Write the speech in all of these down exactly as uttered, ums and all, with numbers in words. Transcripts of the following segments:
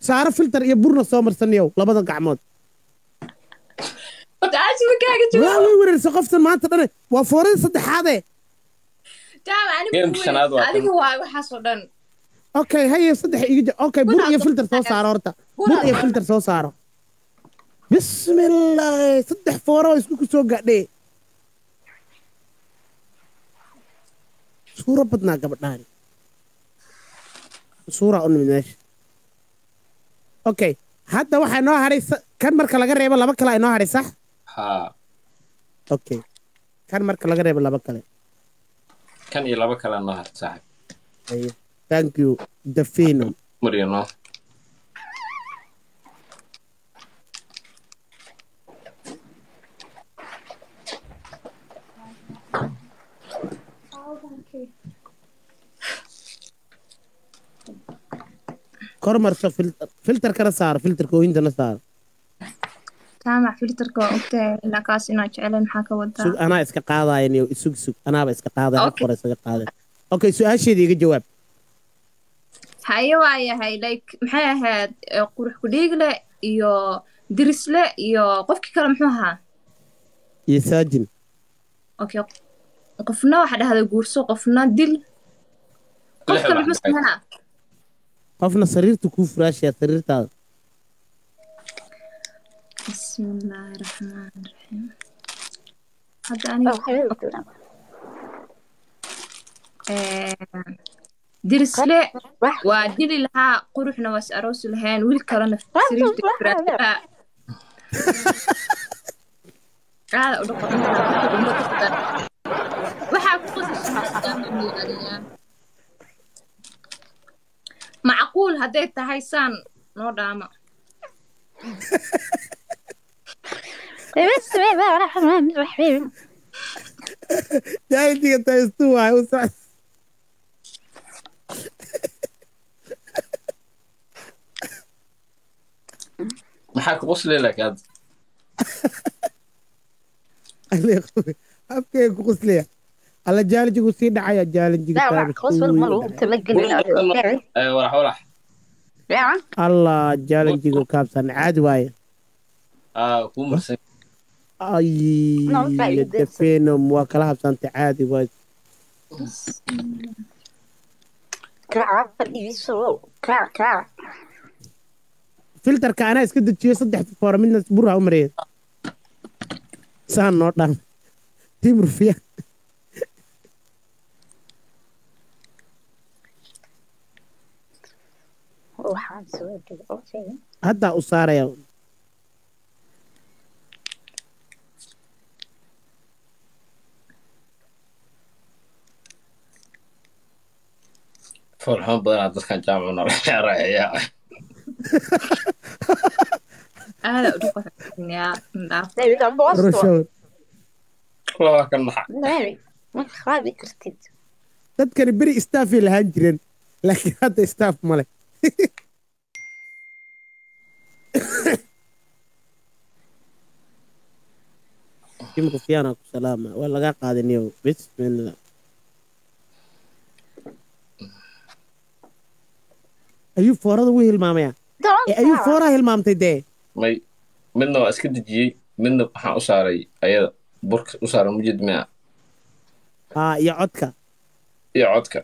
saaro filter iyo burna soo marsaniyow labada gacmood تعال شو مكانك شو waa way wareersa qoftan maanta dhane waa foorada saddexaadee تعال أنا Game بقول شناد واحد. هذيك هو وحصل okay haye saddex iga ja okay bur iyo filter soo saaro horta bur iyo filter soo saaro bismillah saddex fooro oo isku soo gaadhay suura badnaa gabadhaan suura un meesh okay hadda waxa noo haray kan marka laga reebo laba kale ay noo haray sax ha okay kan marka laga reebo laba kale kan iyo laba kale noo har saaxib Haye, thank you the phenom marino kormarso filter filter kana saar filter kooyintana saar سامع فلترك وقتها لا كاس إنه جعلن حاكة ودا sug anaa iska qaadayan iyo isug sug anaaba iska qaadaya Okay. halka hore isaga qaaday okay su-aasheeda iga jawaab هاي واي هاي لايك محي هاد قروح كديقلة إيو درسلة إيو قفكي كلا محوها iyo saajin أوكي قفنا واحد هذا قرصو قفنا دل قف كلا محوس هنا qofna sariirta kuu furaashaya sariirtaada بسم الله الرحمن الرحيم هذا أنا آه، درسلة ودلي لها قروحنا واس أروس لهان والكلام في سرير تكرار هذا أدق waxaa ku qosaysaa macquul hadday tahay saan noo dhaama بسم الله الرحمن الرحيم jaalintiga taystu waay u soc maxaa ku qosli lak aad afkee ku quslaya alla jaalintigu sii dhacaya jaalintiga لا لا خلاص والله تلقى walax walax لا allah jaalintigu kaabsan caadi waaye aa kuu marsan ay No, fine, the phenom waa kala habsantay caadi waaye كعب يسوع كع كع filterka anaa iska dejiyo saddex foora midna burha u mareeya saan noo dhan timur fiya وحان سوى كذا أو شيء haddaa u saaraya farxoon badanaa dadkan jaamacuna la ciyaaraya aada u dhuqayaa ndaaf لا إذا بوصل roshow labaa ka naxa لا ما خابي كرتيد dadkani beri staafay lahaan jireen laakiin hadda staaf male imika fiyaana ku salaama waa lagaa qaadaniyo bismillah ayuu foorada u hilmaamaya ee ayuu fooraha hilmaamtay dee may midna waa iska dejiyey midna waxaan u saaray ayada burka u saaray mujid mia haa iyo codka iyo codka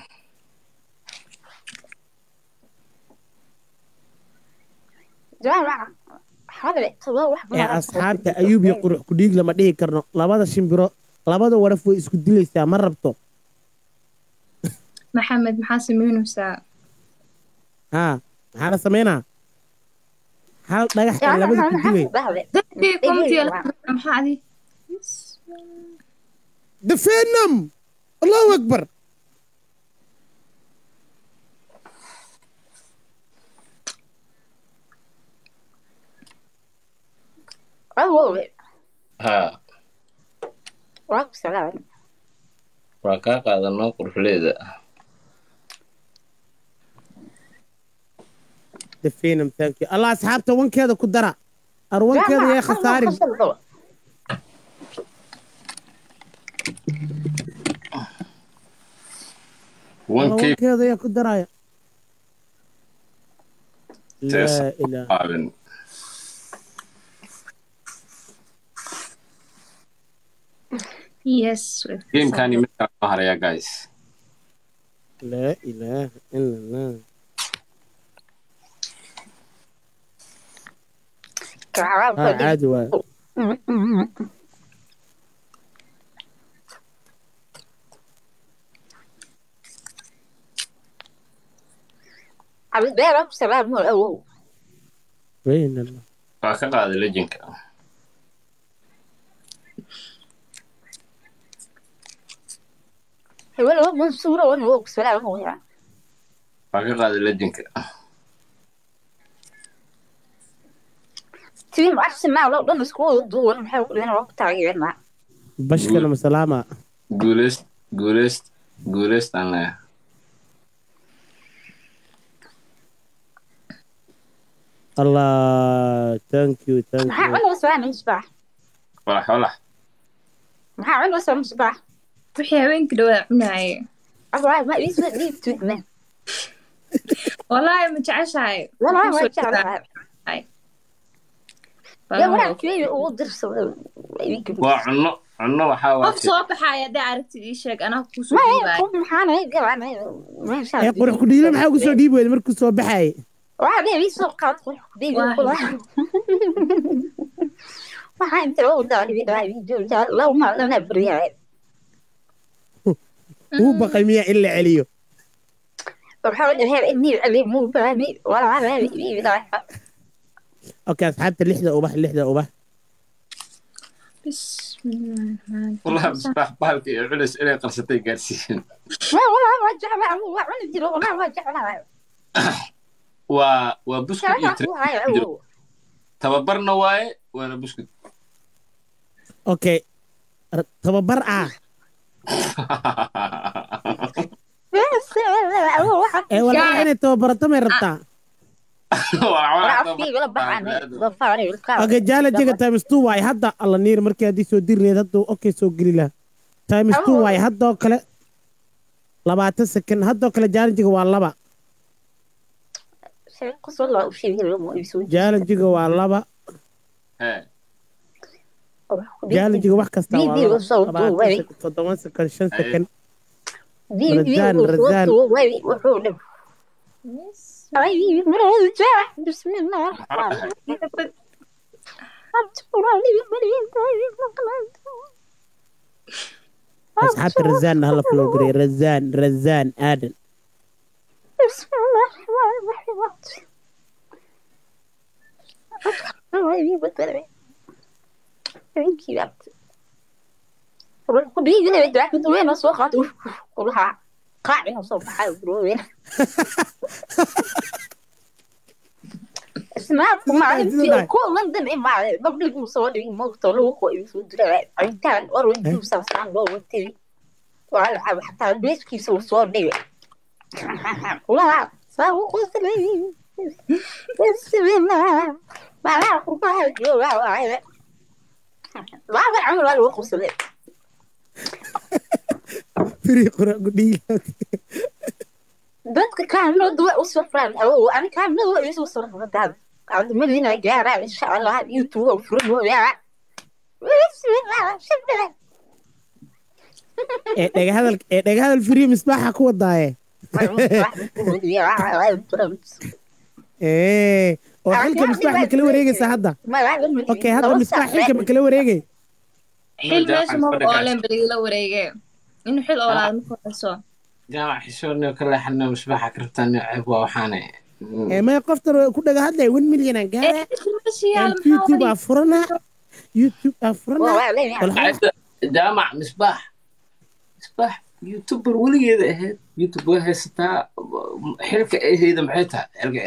جامعة هذا سوى واحد ee asxaabta ayuub iyo qurux ku dhiig lama dhihi karno labada shimbiro labada waraf way isku dilaysaa ma rabto maxamed maxaa sameynaysaa haa maxaa la samaynaa hal dhagax ee labada ku dilay dadkii komtiya maxaa adi the phenom allahu akbar أول haa وعليكم السلام waa kaa qaadanoo qurxuleeda the phenom thank you allah asxaabta wankeeda ku dara ar wankeeda yaa khasaarin wankey wankeeda yaa ku daraya لا إله. قابل Yes. with جيم some- كان يمكن ظهر يا جايز. لا إله إلا الله. كعاب ها عادي واي. عبد بيرم سلام مو الأول وين الله. فكان هذا ليجنك. هو لو من صورة وأنا هو سلام مو يعني فكان هذا ليجنك. تبي ما أحسن معه لو ضل سكول دول نحاول أنا وقت تعيين معه بشكل مسلامة. جولست جولست جولست أنا. الله ثانك يو ثانك maxaa يو. cunaysa waa misbaax ولا ولا. maxaa cunaysa misbaax wixii haweenka dhawaa cunaaye abaa ma iisoo dhiibtid me wallaahi ma jeceshahay walaa Kusoo waa jeclahay dhawaad. yaa walaakii ugu dirso waa cunno cunno waxaa waa qof soo baxaya hadday aragtid ii sheeg anaa kusoo ma dhiibaayo maxaana galanay ee qurux ku dhiile maxaa kusoo dhiibi weyda markuu soo baxay. waxaa dhiib iisoo qaad qurux ku dhiib waxaa inta loo daalibi dhaay video law ma lana bariyaa Wuu baqay miyaa in la celiyo. waxaa dhahay inni ali mu baani walaa la iibi dhaay Okay asxaabta lixda ubax lixda ubax. bismillaahi rahmaani والله مصباح بالك علس إلى قرصتي قارسين. ma walaa waa jeclaa waa cuni jiro walaa waa jeclaa و وبسكوت يتر تببرنا واي وأنا بسكوت. Okay tababar ah. ee walaa inay tababarato may rabtaa. Okay jaala jiga times two waay hadda alla niir markii hadii soo dirneed hadda okay soo geli lahaa. Times two waay hadda oo kale labaatan second hadda oo kale jaala jiga waa laba. jaala jiga waa laba. jaala jiga wax kasta waa laba. toddoba second shan second. رزان رزان بسم الله أصحاب الرزان هلا فلوقري رزان رزان آدم. بسم الله الرحمن الرحيم كبير جدا بدي أحكي وين أسوقات كلها قاعدين وصوب حال وين اسمع ما كل لندن إيه ما قبل مصوري موقع لو كوي سودرا عندنا أروين دوسا سان لو وتري وعلى حتى البيت كيف سو صور دي لا ساو قصدي بس بما ما لا قبها جو لا لا عمر لا قصدي فريق قديم dadka kaamlo duwa u safraan oo aan kaamlo u soo safraan aan madina gaara insha Allah youtube oo furo yaa ee dhaga hadal ee dhaga hadal free misbaaxa ku wadaaye ee oo xilka misbaax ma kala wareegaysa hadda. Okay hadda misbaax xilka ma kala wareegay. xil meesha ma oolen bari la wareegay inuu xil oolaad ma korayso جامع حشورني وكل حنا مصباح كرتني عيب وحاني. ee may qofta ku dhaga hadlay one million aan gaara. YouTube afurana YouTube afurana. جامع مصباح مصباح يوتيوبر ولي هذا هاد يوتيوبر هستا حركة إيه هذا محيتها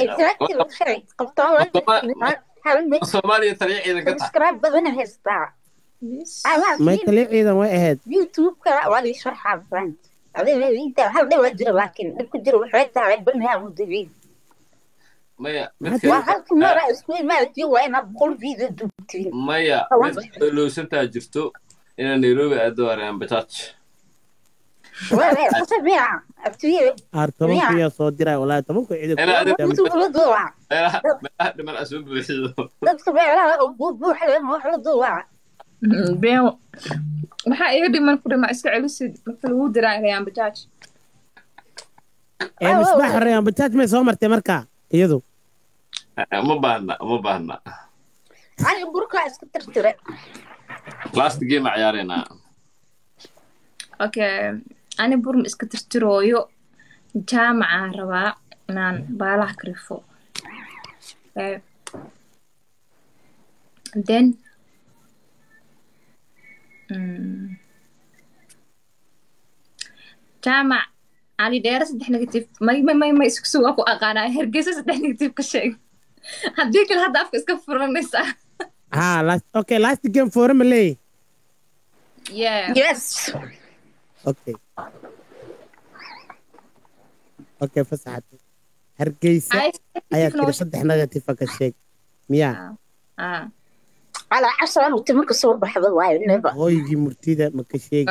الصومالية طريقة إذا قطع سكراب بدنا هستا ما يطلع إذا ما أهد يوتيوب كلا ولا يشرح عفان هذا أنت هل ده وجرا لكن ده كجرا وحيد على البنها مدري مايا وهل كم رأس كل ما تجي وين أقول في ذا دوتين مايا لو سنت أجرتو إن نيروبي أدور أنا بتاتش وين قصة مية أكتوية أرتبك يا صديرة ولا أرتبك عيد أنا أنا بوتو ولا ضوع أنا أنا من أسوق بيحيو dadka beeraha buu buuxay wax la duwaa been maxaa iga dhiman ku dhima iska celisid marka lagu diraayaan bajaaj ee misbaax horeyaan bajaaj may soo martay markaa iyadu ما بهنا ما بهنا ani burka iska tirtire last game عيارنا okay ani bur ma iska tirtirooyo jaamaca rabaa inaan baalaha ka rifo okay then mm, jaamac ali dheere saddex negative may may may may isku sugaa ku aqaanaa hergeysa saddex negative ka sheeg haddii kale hadda afka iska furanaysaa ها last okay last game for Malay yeah yes okay okay fasaxat hargeysa ayaa kira saddex negative ka sheeg miya ah على عشرة وتمك صور بحضر واي نبا hooygii murtida ma ka sheegi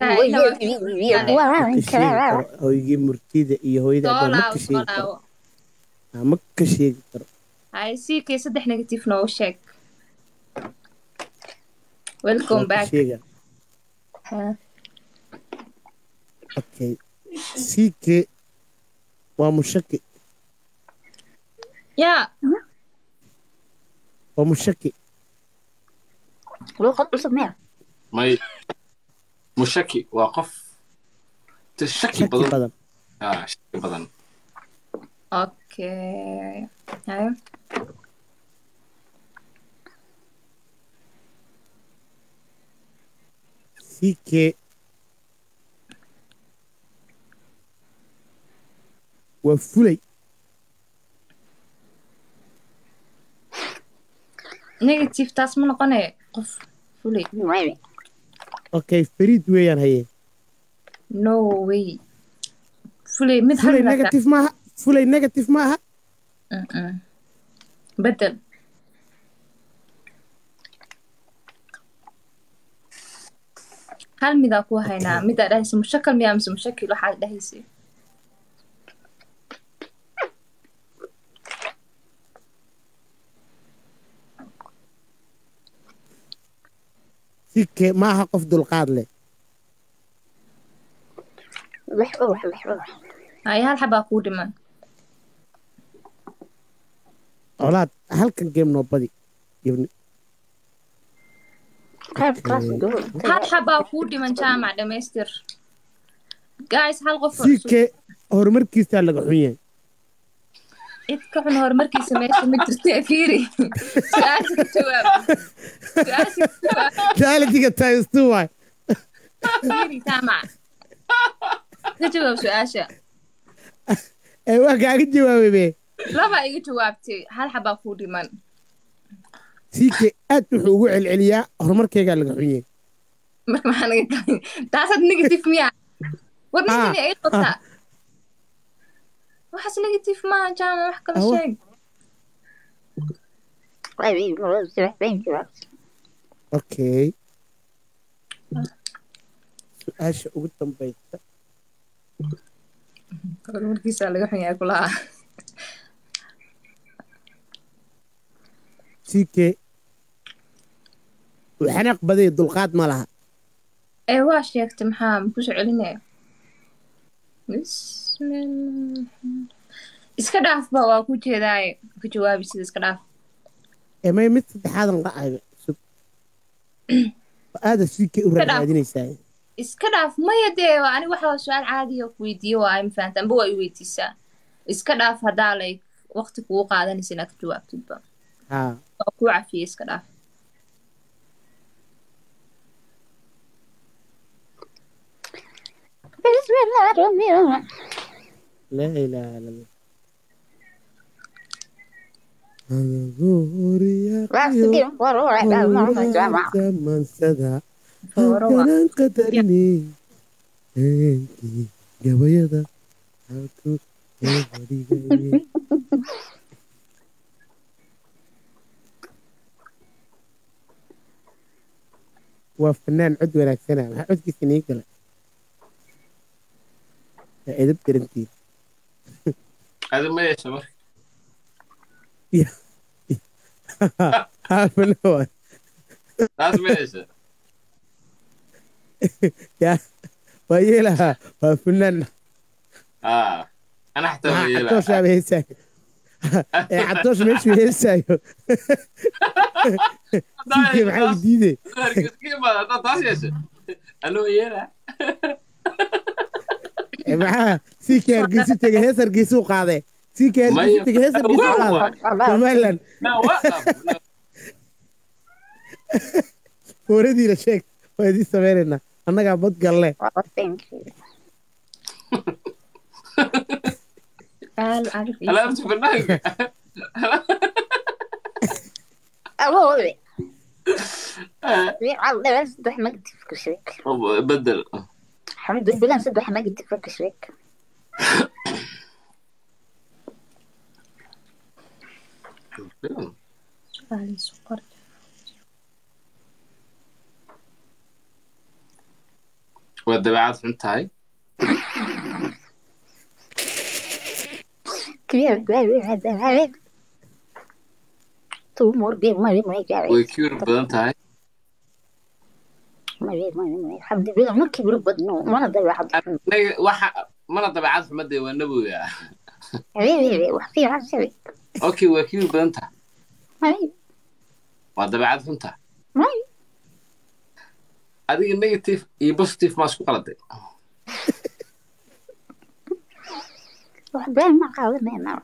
hooygii murtida iyo hooyada ma ka sheegi karo ma ka sheegi karo hay sii kay saddex negative noo sheeg welcome back okay siike waa mushaki yeah waa mushaki لو خط اسمها ما مشكي وقف تشكي بدن badan آه شكي بدن okay hay siike waa fulay negative taas ma noqonaya qof fulay okay fariid weeyaan haye no way fulay mid fulay hal negative maaha fulay negative maaha mm bedel hal midaa ku haynaa midaa dhahaysa mushakal miyaa mise mushakil waxaad dhahaysay siike maaha qof dulqaad leh لحظة لحظة لحظة hay hal xabaa kuu dhiman colaad halkan game noo badi ibni كيف كلاس دول hal xabaa kuu dhiman jaamac dhamaystir guys hal qof oo cusub siike horumarkiisaa laga xun yahay cid ka xun horumarkiisa meesha ma jirta fiiri su-aasha ka jawaab su-aasha ka jawaab jaalajiga taystu waay fiiri jaamac ka jawaab su-aasha ee waa kaaga jawaabay be laba iga jawaabtay hal xabaa kuu dhiman siike aad wuxuu ugu celceliyaa horumarkeygaa laga xun yahay marka maxaa naga galay taasaad negative miyaa war ninkan ay qabtaa waxaas negative maaha jaamac wax kala sheeg okay su-aasha ugu dambaysa horumarkiisa laga xun yahay kulaha siike xanaaq baday dulqaad ma laha ee waa sheegtay maxaa ma kusoo celinaya bismillah iska dhaafba waa ku jeedaaye ka jawaabi sida iska dhaaf ee may mid saddexaadan dhacayba sug aada siike u raadinaysaa iska dhaaf maya dee ani waxa su-aal caadiya ku weydiiye waa ma fahanta amba waa i weydiisaa iska dhaaf haddaa like waqti kugu qaadanaysa inaad ka jawaabtidba haa waa kuu cafiyey iska dhaaf بسم الله الرحمن الرحيم لا إله إلا الله هذا ظهوري راسي فروع على مرمى جامعة من سدى فروع. هكذا قدرني انتي قبيضة حكو قبري waa fanaan cod wanaagsana maxaa codkiisa nii gala edeb tirantiin هذا ما يشمر ها فنان لازم ما يشمر يا ويلها فنان اه انا حتى عطوش لا بيساي عطوش مش بيساي كيف حاجة جديدة كيف ما تعرفش يا شيخ الو يلا معاه سيكي هرقيسو تيجي هيس هرقيسو قاضي سيكي هرقيسو تيجي هيس هرقيسو قاضي فمالا لا وقف وردي لشيك وردي سميرنا أنا قاعد بطقل له قال عارف ايه انا امشي برنامج أبوي والله بس صدق ما قد تفكر شريك بدل الحمد لله صدق ما قد تفكر شريك قال سكر والدبعات فهمت هاي كبير كبير هذا تو مور بيه ما بيه ما يجاري وكيور بدنت هاي ما بيه ما بيه الحمد لله ما كبر بدنه ما نقدر واحد واحد ما دبعات في مدة والنبو يا حبيبي وحفي عن شريك اوكي وكيور بدنت ما بيه والدبعات فهمت ما بيه هذه النيجاتيف يبوزيتيف ماسكو قلدي واحد بين ما قال ما ينام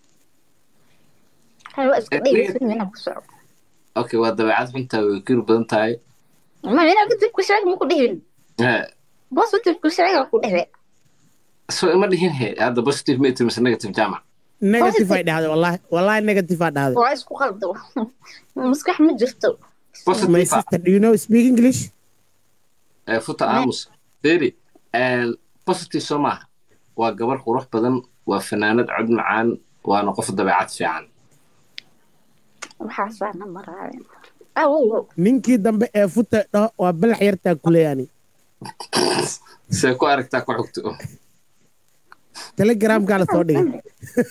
هذا وقت قديم يسوي منه بسرعة اوكي والدبعات فهمت وكيور بدنت هاي ما بين قلت لك وش مو كلهن بس قلت لك وش رايك كلهن سو ما دهين هي هذا بوزيتيف ميت مثل نيجاتيف جامع نيجاتيف هذا والله والله نيجاتيف هذا وعايز قلده مسكح من جفته My sister, do you know speak English? فوتا عاموس ديري البوزيتيف سماح وقبر قروح بدن وفنانة عد معان ونقف الدبيعات فيعان وحاسبانا مرة أوه ninkii dambe ee futa dhaho waa balax yartaa kule yani see ku aragtaa ku xogto telegramkaa la soo dhigay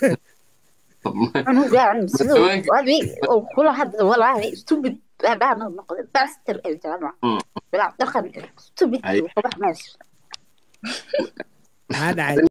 أنا قاعد مسلوق وهذي وكل هذا والله stupid بعد نقطة باستر الجامعة بلا دخل stupid وحبح ماشي maxaa dhacay